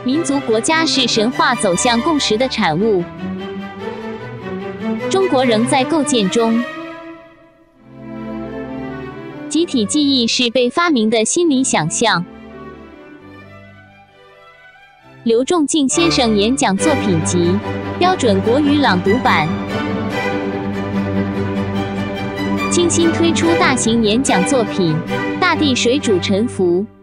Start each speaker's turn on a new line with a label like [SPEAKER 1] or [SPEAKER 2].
[SPEAKER 1] 民族国家是神话走向共识的产物，中国仍在构建中。集体记忆是被发明的心理想象。刘仲敬先生演讲作品集，标准国语朗读版。清新推出大型演讲作品《大地水煮沉浮》。